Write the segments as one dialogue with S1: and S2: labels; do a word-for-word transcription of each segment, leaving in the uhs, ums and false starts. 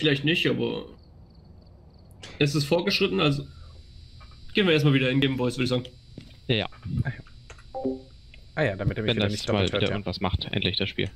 S1: vielleicht nicht, aber es ist vorgeschritten, also gehen wir erstmal wieder in Game Voice, würde ich sagen.
S2: Ja.
S3: Ah ja, damit er mich
S2: Wenn
S3: wieder
S2: das
S3: nicht
S2: mal
S3: doppelt
S2: wieder
S3: hört, ja.
S2: irgendwas macht, endlich das Spiel.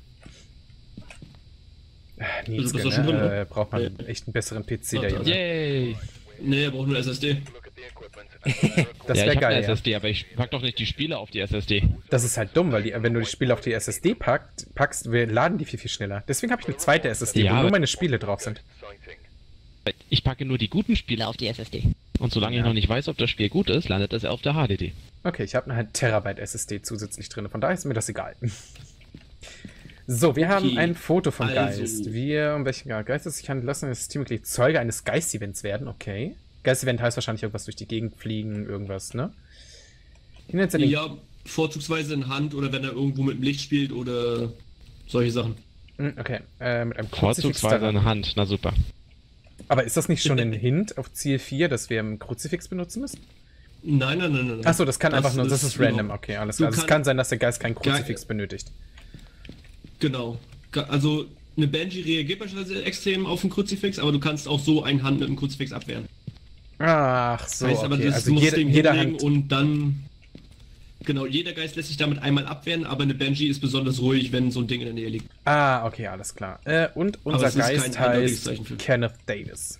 S3: Nils,
S1: Also, bist du schon drin,
S3: äh, braucht man
S1: Ja.
S3: echt einen besseren P C,
S1: Ah,
S3: der
S1: da.
S3: Junge.
S2: Yay!
S1: Nee, er braucht nur S S D.
S3: Das
S2: ja,
S3: wäre
S2: ich hab
S3: geil,
S2: eine
S3: ja.
S2: S S D, aber ich pack doch nicht die Spiele auf die S S D.
S3: Das ist halt dumm, weil die, wenn du die Spiele auf die S S D packt, packst, wir laden die viel, viel schneller. Deswegen habe ich eine zweite S S D,
S2: Ja,
S3: wo nur
S2: aber-
S3: meine Spiele drauf sind.
S2: Ich packe nur die guten Spiele auf die S S D. Und solange
S3: Ja.
S2: ich noch nicht weiß, ob das Spiel gut ist, landet das auf der H D D.
S3: Okay, ich habe eine Terabyte S S D zusätzlich drin, von daher ist mir das egal. So, wir haben
S1: Okay,
S3: ein Foto vom
S1: also-
S3: Geist. Wir, um welchen Geist es sich handelt, lassen das Teammitglied Zeuge eines Geist-Events werden, okay. Geist-Event heißt wahrscheinlich irgendwas durch die Gegend fliegen, irgendwas, ne? Hinter den
S1: Ja, vorzugsweise in Hand oder wenn er irgendwo mit dem Licht spielt oder solche Sachen.
S3: Hm, okay, äh, mit einem Kruzifix
S2: Vorzugsweise
S3: daran.
S2: in Hand, na super.
S3: Aber ist das nicht schon ein Hint auf Ziel vier, dass wir ein Kruzifix benutzen müssen?
S1: Nein, nein, nein, nein. nein.
S3: Achso, das kann einfach nur, das ist random,
S1: genau.
S3: okay, alles
S1: Du
S3: klar. Also es
S1: kann-
S3: kann sein, dass der Geist kein
S1: Ge-
S3: Kruzifix benötigt.
S1: Genau. Ga- Also eine Banshee reagiert beispielsweise extrem auf einen Kruzifix, aber du kannst auch so eine Hand mit einem Kruzifix abwehren.
S3: Ach so,
S1: heißt aber,
S3: okay.
S1: das
S3: Also
S1: muss
S3: jede,
S1: Ding
S3: jeder
S1: hinlegen
S3: Hand.
S1: und dann... Genau, jeder Geist lässt sich damit einmal abwehren, aber eine Banshee ist besonders ruhig, wenn so ein Ding in der Nähe liegt.
S3: Ah, okay, alles klar. Äh, und unser
S1: es ist kein
S3: Geist
S1: eindeutiges
S3: heißt
S1: Zeichen für-
S3: Kenneth Davis.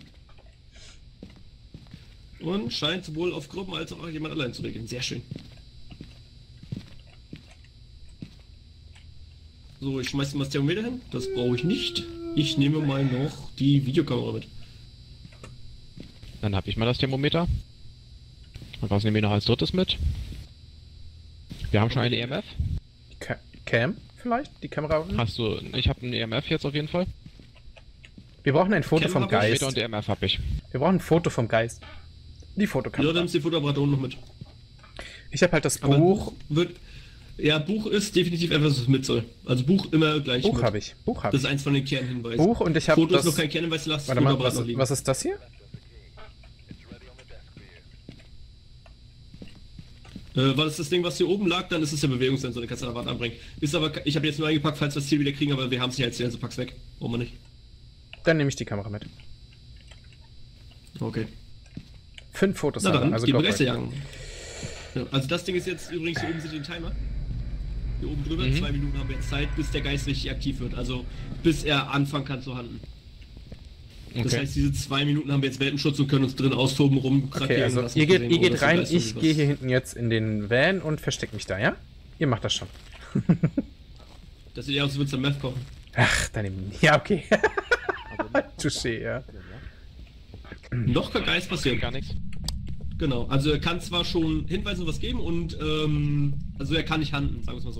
S1: Und scheint sowohl auf Gruppen als auch jemand allein zu regeln. Sehr schön. So, ich schmeiß mal das Thermometer hin. Das brauche ich nicht. Ich nehme mal noch die Videokamera mit.
S2: Dann habe ich mal das Thermometer. Und was nehmen wir noch als drittes mit? Wir haben schon eine E M F.
S3: Ca Cam vielleicht? Die Kamera unten?
S2: Hast du... Ich habe eine E M F jetzt auf jeden Fall.
S3: Wir brauchen ein Foto
S1: Cam
S3: vom
S1: hab ich,
S3: Geist.
S2: Meter und E M F habe ich.
S3: Wir brauchen ein Foto vom Geist. Die
S1: Ja,
S3: Fotokamera.
S1: dann ist die Fotoapparat unten noch mit.
S3: Ich habe halt das
S1: Aber
S3: Buch.
S1: wird... Ja, Buch ist definitiv etwas, was mit soll. Also Buch immer gleich
S3: Buch
S1: mit.
S3: habe ich. Buch habe
S1: Das
S3: ich.
S1: ist eins von den Kernhinweisen.
S3: Buch und ich habe
S1: Foto
S3: das...
S1: ist noch kein Kernhinweis, lass das
S3: Warte mal,
S1: Fotoapparat
S3: was,
S1: noch liegen.
S3: was ist das hier?
S1: Äh, war das das Ding, was hier oben lag, dann ist es der Bewegungssensor, den kannst du an der Wand anbringen. Ist aber, ich habe jetzt nur eingepackt, falls wir das Ziel wieder kriegen, aber wir haben es nicht als Ziel, also pack's weg. Brauchen wir nicht.
S3: Dann nehme ich die Kamera mit.
S1: Okay.
S3: Fünf Fotos
S1: Na
S3: haben wir,
S1: dann,
S3: also
S1: die
S3: go for it.
S1: Geisterjagen. Ja, also das Ding ist jetzt übrigens, hier oben sind die Timer. Hier oben drüber,
S2: Mhm.
S1: zwei Minuten haben wir jetzt Zeit, bis der Geist richtig aktiv wird. Also bis er anfangen kann zu handeln. Das
S2: Okay.
S1: heißt, diese zwei Minuten haben wir jetzt Welpenschutz und können uns drin austoben, rum.
S3: Okay, also ihr geht, ihr geht rein, ich gehe hier hinten jetzt in den Van und verstecke mich da, ja? Ihr macht das schon.
S1: Das sieht ja aus, als würdest du Meth kochen.
S3: Ach, dann eben. Ja, okay. Touché, ja.
S1: Noch kein Geist passiert.
S2: Gar nichts.
S1: Genau, also er kann zwar schon Hinweise und was geben und ähm, also er kann nicht handeln, sagen wir es mal so.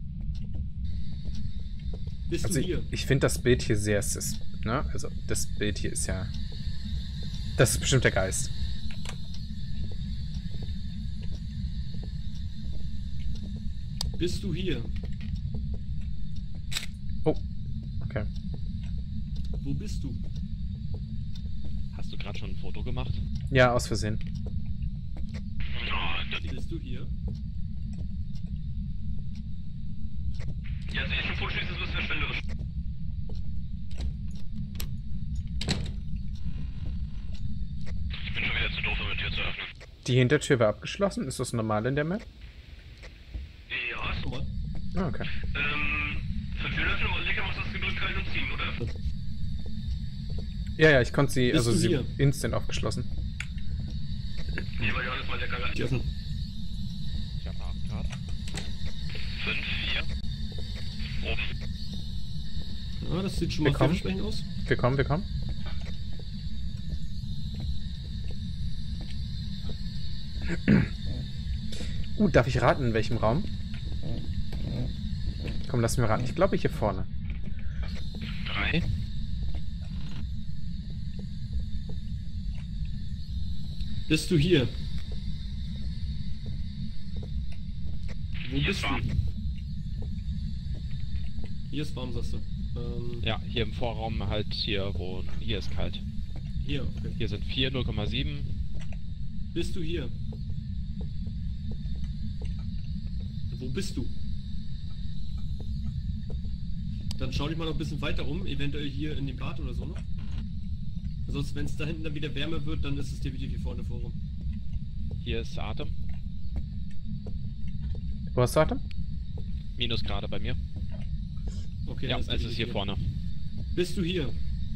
S1: Bist
S3: Also
S1: du
S3: ich,
S1: hier?
S3: ich finde das Bild hier sehr sus, ne? Also das Bild hier ist ja... Das ist bestimmt der Geist.
S1: Bist du hier?
S3: Oh, okay.
S1: Wo bist du?
S2: Hast du gerade schon ein Foto gemacht?
S3: Ja, aus Versehen.
S1: Bist du hier?
S4: Ja, also ich ein Foto schießen, das ist verschwenderisch. Ich bin schon wieder zu doof, um die Tür zu öffnen.
S3: Die Hintertür war abgeschlossen. Ist das normal in der Map?
S4: Ja, ist
S1: Nochmal.
S3: Ah, okay.
S4: Ähm, für Tür öffnen und Lecker machst du das gedrückt halten und ziehen, oder?
S3: Ja, ja, ich konnte sie,
S1: Bist
S3: also
S1: du
S3: sie
S1: hier?
S3: instant aufgeschlossen.
S4: Nee, weil Johannes mal lecker
S1: Ich öffne.
S2: Ich habe acht Grad.
S4: fünf, vier. Oben.
S1: Ja, das sieht schon mal
S3: Willkommen.
S1: vielversprechend aus.
S3: Willkommen, willkommen. Uh, darf ich raten, in welchem Raum? Komm, lass mir raten. Ich glaube, hier vorne.
S2: Drei.
S1: Bist du hier? Wo
S4: Hier
S1: bist
S4: ist
S1: du?
S4: warm.
S1: Hier ist warm, sagst du. Ähm,
S2: Ja, hier im Vorraum halt hier, wo... Hier ist kalt.
S1: Hier, okay.
S2: Hier sind vier, null Komma sieben.
S1: Bist du hier? Wo bist du? Dann schau dich mal noch ein bisschen weiter um, eventuell hier in dem Bad oder so noch. Sonst, wenn es da hinten dann wieder wärmer wird, dann ist es definitiv hier vorne Forum.
S2: Hier ist Atem.
S3: Wo hast du Atem?
S2: Minusgrade bei mir.
S1: Okay,
S2: Ja,
S1: dann
S2: es ist hier vorne.
S1: Bist du hier?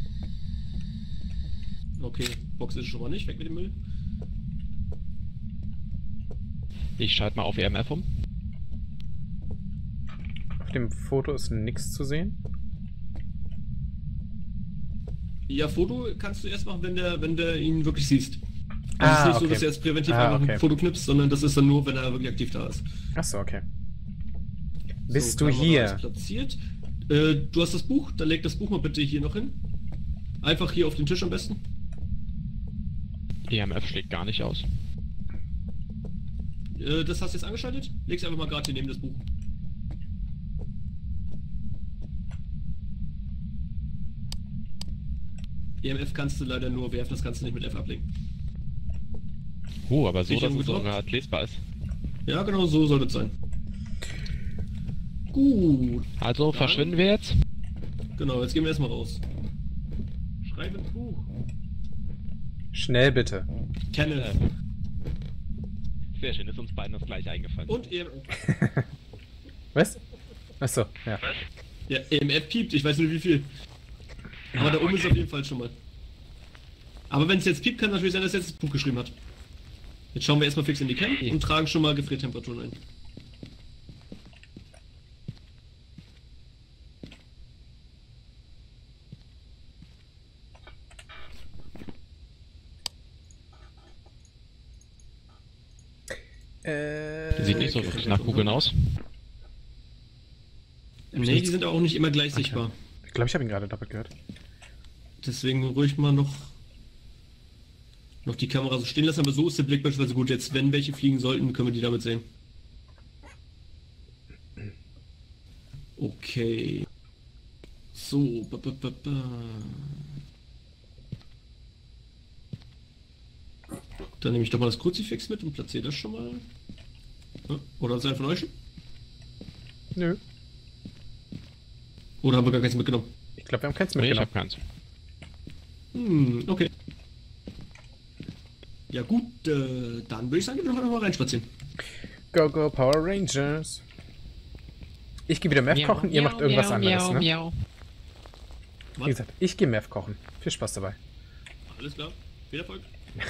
S1: Okay, Box ist schon mal nicht, weg mit dem Müll.
S2: Ich schalte mal auf E M F um.
S3: Auf dem Foto ist nichts zu sehen.
S1: Ja, Foto kannst du erst machen, wenn der, wenn der ihn wirklich siehst. Also
S3: Ah,
S1: es ist nicht
S3: okay.
S1: so, dass du jetzt präventiv
S3: Ah,
S1: einfach
S3: okay.
S1: ein Foto knippst, sondern das ist dann nur, wenn er wirklich aktiv da ist.
S3: Achso, okay. Bist
S1: So,
S3: du
S1: Kamera
S3: hier?
S1: ist platziert. Äh, du hast das Buch, dann leg das Buch mal bitte hier noch hin. Einfach hier auf den Tisch am besten.
S2: E M F schlägt gar nicht aus.
S1: Äh, das hast du jetzt angeschaltet? Leg's einfach mal gerade hier neben das Buch. E M F kannst du leider nur werfen, das kannst du nicht mit F ablegen.
S2: Uh, aber so,
S1: Sicher
S2: dass es
S1: gedruckt?
S2: sogar lesbar ist.
S1: Ja, genau so soll das sein. Gut.
S2: Also,
S1: Dann-
S2: verschwinden wir jetzt?
S1: Genau, jetzt gehen wir erstmal raus. Schreib ins Buch.
S3: Schnell bitte.
S1: Kenneth.
S2: Sehr schön, ist uns beiden das gleich eingefallen.
S1: Und E M F.
S3: Was? Achso, ja.
S1: Ja, E M F piept, ich weiß nicht wie viel. Aber da oben ist auf jeden Fall schon mal. Aber wenn es jetzt piept, kann natürlich sein, dass er jetzt das Buch geschrieben hat. Jetzt schauen wir erstmal fix in die Cam und tragen schon mal Gefriertemperaturen ein.
S3: Äh,
S2: Sieht nicht so wirklich nach Kugeln aus.
S1: Nee, die sind auch nicht immer gleich sichtbar.
S3: Ich glaube, ich habe ihn gerade doppelt gehört.
S1: Deswegen ruhig mal noch noch die Kamera so stehen lassen, aber so ist der Blick beispielsweise gut. Jetzt, wenn welche fliegen sollten, können wir die damit sehen. Okay. So. Ba, ba, ba, ba. Dann nehme ich doch mal das Kruzifix mit und platziere das schon mal. Ja, oder ist einer von euch schon?
S3: Nö.
S1: Oder haben wir gar keins mitgenommen?
S3: Ich glaube, wir haben keins
S2: Nee, ich
S3: mitgenommen.
S2: hab keins.
S1: Hm, okay. Ja gut, äh, dann würde ich sagen, wir noch mal reinspazieren.
S3: Go, go, Power Rangers. Ich gehe wieder Meth kochen, ihr macht irgendwas anderes, ne?
S2: Miau.
S3: Wie gesagt, ich gehe Meth kochen. Viel Spaß dabei.
S1: Alles klar, viel Erfolg.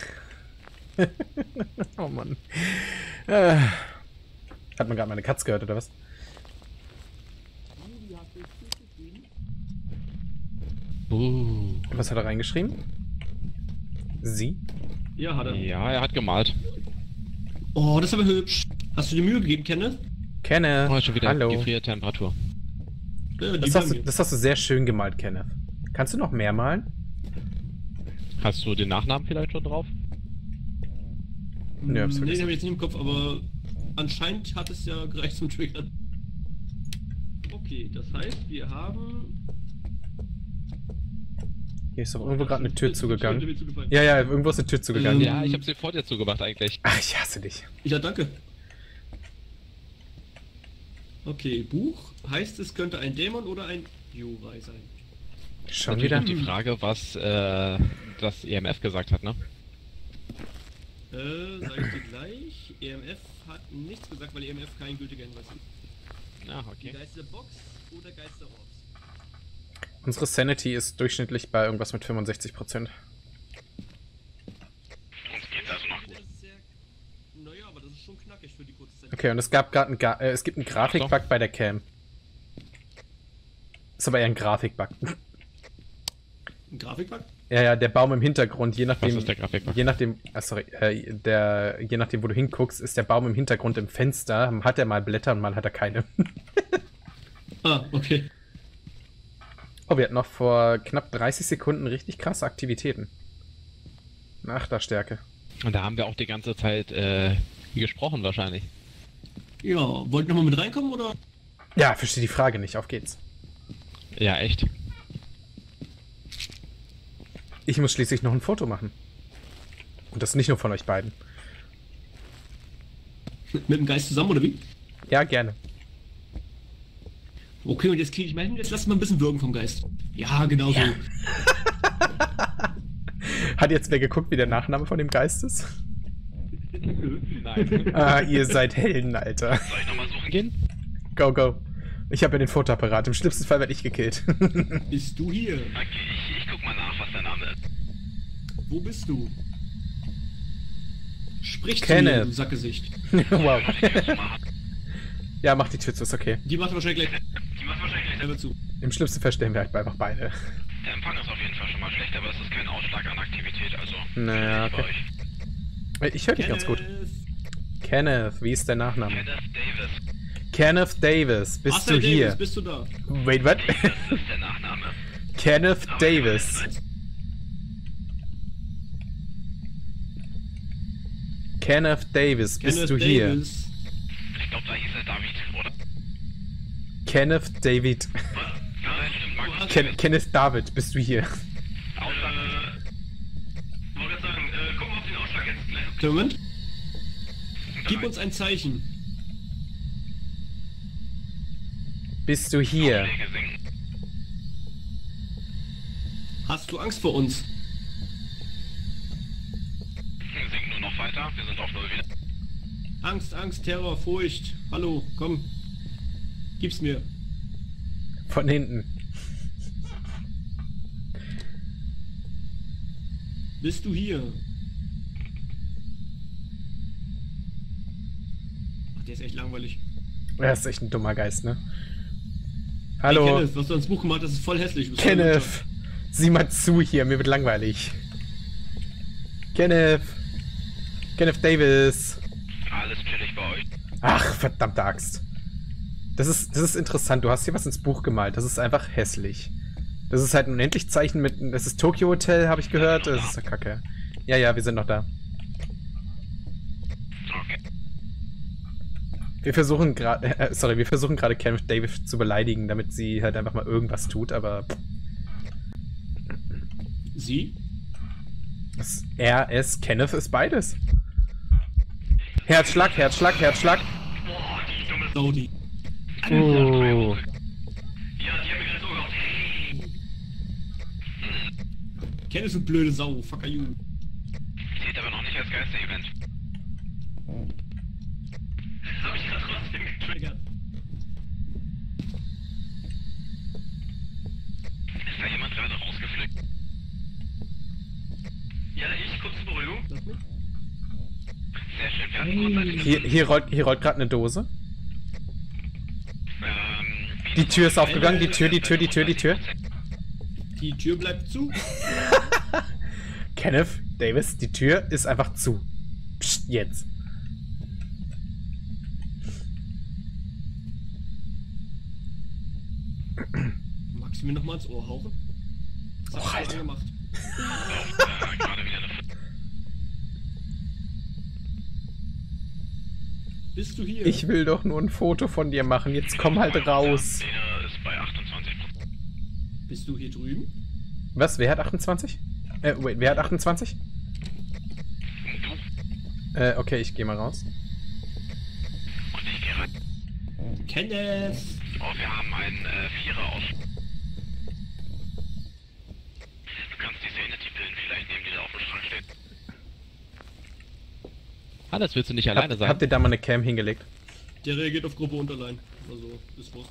S3: Oh Mann. Äh, hat man gerade meine Katze gehört, oder was?
S2: Uh.
S3: Was hat er reingeschrieben? Sie?
S1: Ja, hat er.
S2: Ja, er hat gemalt.
S1: Oh, das ist aber hübsch. Hast du dir Mühe gegeben, Kenneth?
S3: Kenne.
S2: Oh, schon wieder
S3: Hallo.
S2: Gefriertemperatur.
S1: Ja, die
S3: Das hast,
S1: bleiben
S3: du,
S1: hier.
S3: das hast du sehr schön gemalt, Kenneth. Kannst du noch mehr malen?
S2: Hast du den Nachnamen vielleicht schon drauf?
S3: Nö, hab's
S1: nee,
S3: vergessen.
S1: den habe ich jetzt nicht im Kopf, aber anscheinend hat es ja gereicht zum Triggern. Okay, das heißt, wir haben...
S3: Hier ist doch irgendwo gerade eine Tür
S1: Die
S3: zugegangen.
S1: wird zugefallen.
S3: Ja, ja, irgendwo ist eine Tür zugegangen.
S1: Ähm,
S2: Ja, ich habe sie vor dir zugemacht eigentlich.
S3: Ach, ich hasse dich.
S1: Ja, danke. Okay, Buch. Heißt, es könnte ein Dämon oder ein Jurai sein.
S3: Schon
S2: Natürlich
S3: wieder?
S2: noch die Frage, was äh, das E M F gesagt hat, ne?
S1: Äh, sag ich dir gleich. E M F hat nichts gesagt, weil E M F kein gültiger Hinweis ist.
S2: Ah,
S1: Die
S2: okay.
S1: Geisterbox oder Geisterorbs?
S3: Unsere Sanity ist durchschnittlich bei irgendwas mit fünfundsechzig Prozent.
S4: Uns geht's also noch gut.
S1: Das ist sehr... Naja, aber das ist schon knackig für die kurze Zeit.
S3: Okay, und es gab gerade ein Ga äh, es gibt einen Grafikbug bei der Cam. Ist aber eher ein Grafikbug.
S1: Ein Grafikbug?
S3: Ja, ja, der Baum im Hintergrund, je nachdem,
S2: Was ist der Grafikbug?
S3: je nachdem, ah, sorry, äh, der, je nachdem, wo du hinguckst, ist der Baum im Hintergrund im Fenster, hat er mal Blätter und mal hat er keine.
S1: Ah, okay.
S3: Oh, wir hatten noch vor knapp dreißig Sekunden richtig krasse Aktivitäten. Eine Achterstärke.
S2: Und da haben wir auch die ganze Zeit äh, gesprochen wahrscheinlich.
S1: Ja, wollt ihr nochmal mit reinkommen oder?
S3: Ja, verstehe die Frage nicht, auf geht's.
S2: Ja, echt.
S3: Ich muss schließlich noch ein Foto machen. Und das nicht nur von euch beiden.
S1: Mit dem Geist zusammen oder wie?
S3: Ja, gerne.
S1: Okay, und jetzt kriege ich mal hin, jetzt lass mal ein bisschen wirken vom Geist. Ja, genau so.
S3: Hat jetzt wer geguckt, wie der Nachname von dem Geist ist?
S2: Nein.
S3: Ah, ihr seid Helden, Alter.
S4: Soll ich nochmal suchen?
S2: Gehen?
S3: Go, go. Ich habe ja den Fotoapparat. Im schlimmsten Fall werde ich gekillt.
S1: Bist du hier?
S4: Okay, ich, ich guck mal nach, was der Name ist.
S1: Wo bist du? Sprich zu
S3: Kenneth.
S1: mir, du Sackgesicht.
S3: Wow.
S4: Ich will schon mal-
S3: Ja, mach die Tür zu, ist okay.
S1: Die macht wahrscheinlich gleich
S4: Die macht wahrscheinlich gleich.
S1: selber zu.
S3: Im schlimmsten Fall stellen wir halt einfach beide.
S4: Der Empfang ist auf jeden Fall schon mal schlecht, aber es ist kein Ausschlag an Aktivität, also.
S3: Naja,
S4: bei
S3: okay.
S4: euch.
S3: Ich höre dich ganz gut. Kenneth, wie ist der Nachname?
S4: Kenneth Davis.
S3: Kenneth Davis, bist
S1: Marcel
S3: du hier?
S1: Davis, bist du da?
S3: Wait, what?
S4: Davis ist der Nachname.
S3: Kenneth Davis. Kenneth Davis, bist
S1: Kenneth
S3: du hier?
S1: Davis.
S4: Ich glaube, da hieß er David, oder?
S3: Kenneth David.
S4: Was? Ja, stimmt, Markus.
S3: Ken Kenneth David, bist du hier?
S4: Ausschlag. Äh, wollte gerade sagen, äh, guck mal auf den Ausschlag jetzt gleich.
S1: Moment. Gib uns ein Zeichen.
S3: Bist du hier?
S4: Aufschläge sinken.
S1: Hast du Angst vor uns?
S4: Sinken nur noch weiter, wir sind auf Null wieder.
S1: Angst, Angst, Terror, Furcht. Hallo, komm. Gib's mir.
S3: Von hinten.
S1: Bist du hier? Ach, der ist echt langweilig.
S3: Er ist echt ein dummer Geist, ne?
S1: Hey,
S3: Hallo,
S1: Kenneth, was du ans Buch gemacht hast, ist voll hässlich. Du bist voll
S3: Kenneth. Sieh mal zu hier, mir wird langweilig. Kenneth. Kenneth Davis.
S4: Alles chillig bei euch.
S3: Ach, verdammte Axt. Das ist, das ist interessant. Du hast hier was ins Buch gemalt. Das ist einfach hässlich. Das ist halt ein Unendlichzeichen mit... Das ist Tokyo Hotel, habe ich gehört. Das ist ja kacke. Ja, ja, wir sind noch da.
S4: Okay.
S3: Wir versuchen gerade... Äh, sorry, wir versuchen gerade Kenneth Davis zu beleidigen, damit sie halt einfach mal irgendwas tut, aber...
S1: Sie?
S3: Das R, S, Kenneth ist beides. Herzschlag, Herzschlag, Herzschlag.
S4: Boah, die dumme
S1: Saudi.
S3: Oh.
S4: Ja, die haben mir gerade so gehofft. Hey.
S1: Kenneth ist eine blöde Sau. Fuck are you.
S4: Zählt aber noch nicht als Geister-Event. Hab ich gerade trotzdem getriggert. Ist da jemand gerade rausgeflickt? Ja, ich, kurz zur Beruhigung.
S1: Sag mir.
S4: Sehr schön, wir hatten kurzzeitig
S3: Hier, hier rollt, hier rollt gerade eine Dose.
S4: Ähm,
S3: Die Tür ist aufgegangen. Die Tür, die Tür, die Tür, die Tür.
S1: Die Tür bleibt zu.
S3: Kenneth Davis, die Tür ist einfach zu. Psst, jetzt.
S1: Magst du mir noch mal ins Ohr hauchen? Das
S3: Och,
S1: hab ich
S3: Alter.
S1: schon gemacht.
S4: äh, gerade wieder eine
S1: Bist du hier?
S3: Ich will doch nur ein Foto von dir machen. Jetzt komm halt raus.
S4: Der ist bei achtundzwanzig Prozent.
S1: Bist du hier drüben?
S3: Was? Wer hat achtundzwanzig? Äh, wait, wer hat achtundzwanzig?
S4: Du
S3: Äh, okay, ich gehe mal raus.
S4: und ich gehe rein.
S1: Kenneth!
S4: Oh, wir haben einen äh, Vierer aus. Du kannst die Sanity-Pillen vielleicht nehmen, die da auf dem Schrank stehen.
S2: Hannes, willst du nicht alleine
S3: Hab,
S2: sein?
S3: habt ihr da mal eine Cam hingelegt?
S1: Der reagiert auf Gruppe Unterlein. Also, ist Wurst.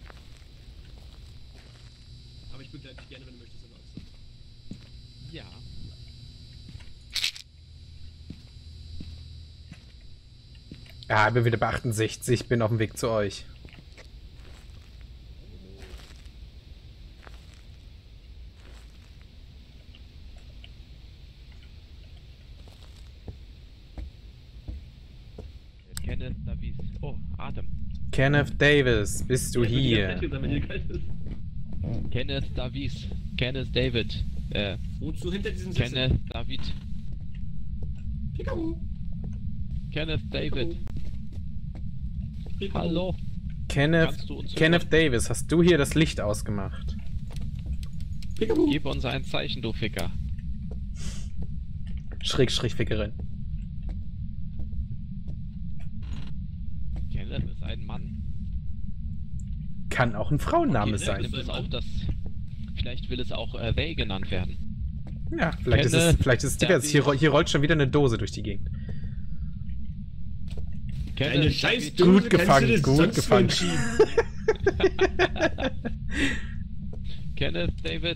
S1: Aber ich begleite dich gerne, wenn du möchtest, wenn du Angst hast.
S2: Ja.
S3: Ja, ich bin wieder bei achtundsechzig. Bin auf dem Weg zu euch.
S2: Kenneth Davis. Oh, Atem.
S3: Kenneth Davis, bist du
S1: Ja, ich will die ganze
S3: hier?
S1: Zeit hier sein, wenn hier kalt ist.
S2: Kenneth Davis. Kenneth David. Äh,
S1: Wohnst du hinter diesen Sitzen?
S2: Kenneth David.
S1: Peekaboo.
S2: Kenneth David.
S1: Peekaboo.
S2: Hallo.
S3: Kenneth,
S2: Kannst du uns
S3: Kenneth Davis, hast du hier das Licht ausgemacht?
S1: Peekaboo.
S2: Gib uns ein Zeichen, du Ficker.
S3: Schräg, Schräg, Fickerin.
S2: Kenneth ist ein Mann.
S3: Kann auch ein Frauenname
S1: Okay,
S3: sein.
S2: Nimmt es auch das. Vielleicht will es auch äh, Way genannt werden.
S3: Ja, vielleicht ist es, vielleicht ist es divers. Hier, ro- hier rollt schon wieder eine Dose durch die Gegend.
S2: Kenne,
S1: Eine scheiß
S3: Gut
S1: Dose,
S3: gefangen,
S1: kannst du das
S3: gut
S1: sonst
S3: gefangen.
S1: entschieden?
S2: Kenneth, David.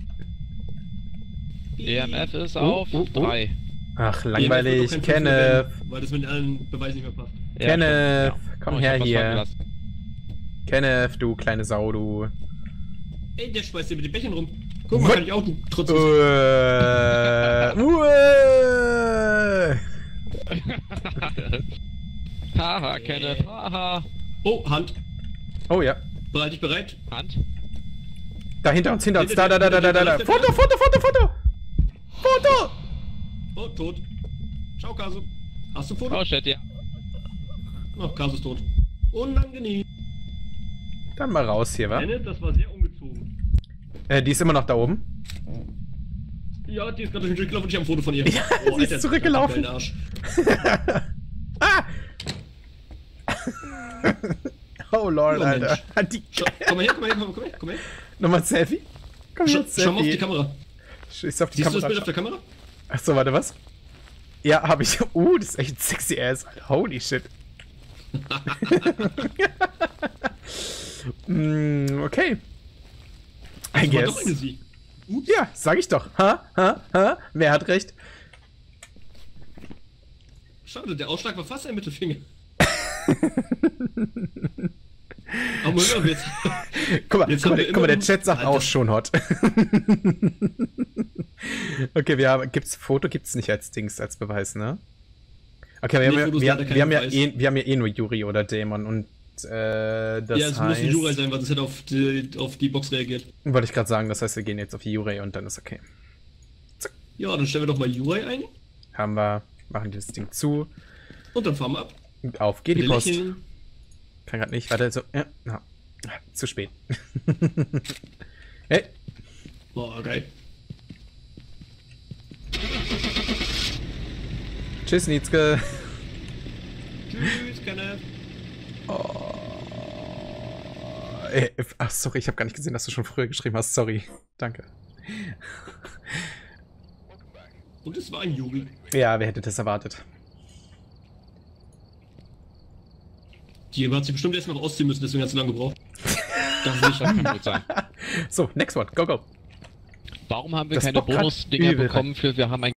S2: E M F ist auf
S3: oh, oh.
S2: drei.
S3: Ach,
S1: Nee,
S3: langweilig.
S1: das wird doch kein
S3: Kenneth.
S1: Fünf mehr werden, weil das mit den anderen Beweisen nicht mehr passt.
S2: Ja,
S3: Kenneth,
S2: stimmt, ja.
S3: komm
S2: Oh, ich
S3: her
S2: hab was
S3: hier.
S2: fallen gelassen.
S3: Kenneth, du kleine Sau, du.
S1: Ey, der schmeißt dir mit den Bechern rum. Guck mal,
S3: What?
S1: kann ich auch trotzdem.
S3: Uäh. Uäh.
S2: Haha, Kenneth, haha.
S1: Oh, Hand.
S3: Oh ja.
S1: Bereite dich bereit.
S2: Hand.
S3: Da hinter uns, hinter uns.
S1: Hinter
S3: Da,
S1: dir,
S3: da, da, da, da, da.
S1: hinter dir,
S3: Foto, Foto, Foto, Foto. Foto.
S1: Oh, tot. Ciao, Kaso. Hast du ein Foto?
S2: Oh, shit, ja.
S1: Ach, Kaso ist tot. Unangenehm.
S3: Dann mal raus hier, wa?
S1: Dennis, das war sehr ungezogen.
S3: Äh, die ist immer noch da oben.
S1: Ja, die ist gerade durch den durchgelaufen und ich habe ein Foto von ihr.
S3: Ja, sie ist zurückgelaufen.
S1: das ist
S3: Ah! Oh Lord,
S1: Ja,
S3: Alter.
S1: Mensch.
S3: Hat die
S1: Schau, komm mal her, komm mal her, komm, komm her, komm her.
S3: Nochmal ein Selfie? Komm
S1: Schau,
S3: her,
S1: schau mal auf die
S3: Selfie.
S1: Kamera.
S3: Ist auf die
S1: Siehst du das
S3: Kamera.
S1: Bild auf der Kamera?
S3: Achso, warte, was? Ja, hab ich. Uh, das ist echt sexy ass. Holy shit. mm, okay. I
S1: Das war doch eine
S3: guess.
S1: Sie.
S3: Ja, sag ich doch. Ha? Ha? Ha? Wer hat recht?
S1: Schade, der Ausschlag war fast ein Mittelfinger. Aber hör auf jetzt.
S3: Guck mal,
S1: Jetzt
S3: guck
S1: haben
S3: mal,
S1: wir
S3: guck mal der
S1: immer-
S3: Chat sagt
S1: Alter.
S3: auch schon hot. Okay, wir haben. Gibt's Foto gibt's nicht als Dings, als Beweis, ne? Okay, wir,
S1: Nee,
S3: haben,
S1: Fotos
S3: ja,
S1: leider
S3: wir,
S1: kein
S3: wir, haben ja
S1: Beweis.
S3: eh, wir haben ja eh nur Yuri oder Dämon und äh, das
S1: ja, es muss
S3: heißt.
S1: die Jurei sein, weil das hätte auf die, auf die Box reagiert.
S3: Wollte ich gerade sagen, das heißt, wir gehen jetzt auf Yuri und dann ist okay.
S1: Ja, dann stellen wir doch mal Jurei ein
S3: Haben wir, machen das Ding zu.
S1: und dann fahren wir ab.
S3: Und auf geht die
S1: Bitte
S3: Post.
S1: lächeln.
S3: Kann grad nicht, warte, so. Ja, na. Zu spät. Hey.
S1: Boah, geil.
S3: Tschüss, Nietzke.
S1: Tschüss, Kenneth.
S3: Ey, ach, sorry, ich habe gar nicht gesehen, dass du schon früher geschrieben hast. Sorry. Danke.
S1: Und es war ein Juri.
S3: Ja, wer hätte das erwartet?
S1: Die hat sich bestimmt erst noch ausziehen müssen, deswegen hat sie lange gebraucht.
S2: Das kann gut sein.
S3: So, next one. Go, go.
S2: Warum haben wir
S3: Das
S2: keine
S3: bockt grad
S2: Bonus-Dinger
S3: übel
S2: bekommen für wir haben ein